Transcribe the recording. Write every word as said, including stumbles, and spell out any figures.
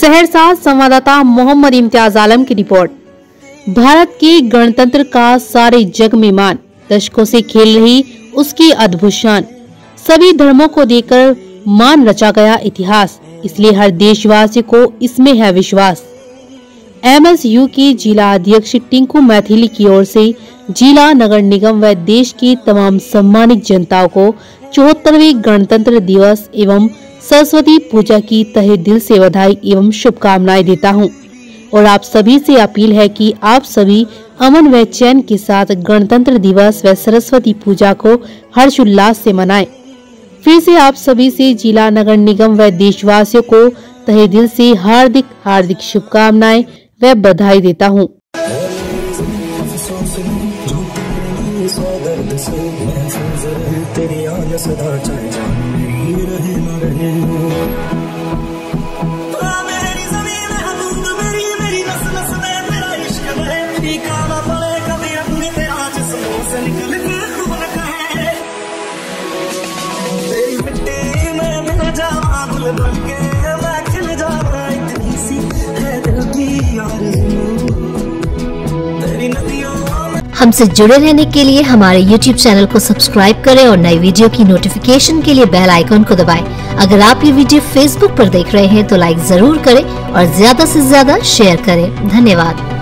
सहरसा संवाददाता मोहम्मद इम्तियाज आलम की रिपोर्ट। भारत के गणतंत्र का सारे जग में मान, दशकों से खेल रही उसकी अद्भुत शान, सभी धर्मों को देकर मान रचा गया इतिहास, इसलिए हर देशवासी को इसमें है विश्वास। एम एस यू के जिला अध्यक्ष टिंकू मैथिली की ओर से जिला नगर निगम व देश की तमाम सम्मानित जनताओं को चौहत्तरवें गणतंत्र दिवस एवं सरस्वती पूजा की तहे दिल से बधाई एवं शुभकामनाएं देता हूं। और आप सभी से अपील है कि आप सभी अमन व चैन के साथ गणतंत्र दिवस व सरस्वती पूजा को हर्षोल्लास से मनाएं। फिर से आप सभी से जिला नगर निगम व देशवासियों को तहे दिल से हार्दिक हार्दिक शुभकामनाएं व बधाई देता हूं। हमसे जुड़े रहने के लिए हमारे यूट्यूब चैनल को सब्सक्राइब करें और नई वीडियो की नोटिफिकेशन के लिए बेल आइकन को दबाएं। अगर आप ये वीडियो फेसबुक पर देख रहे हैं तो लाइक जरूर करें और ज्यादा से ज्यादा शेयर करें। धन्यवाद।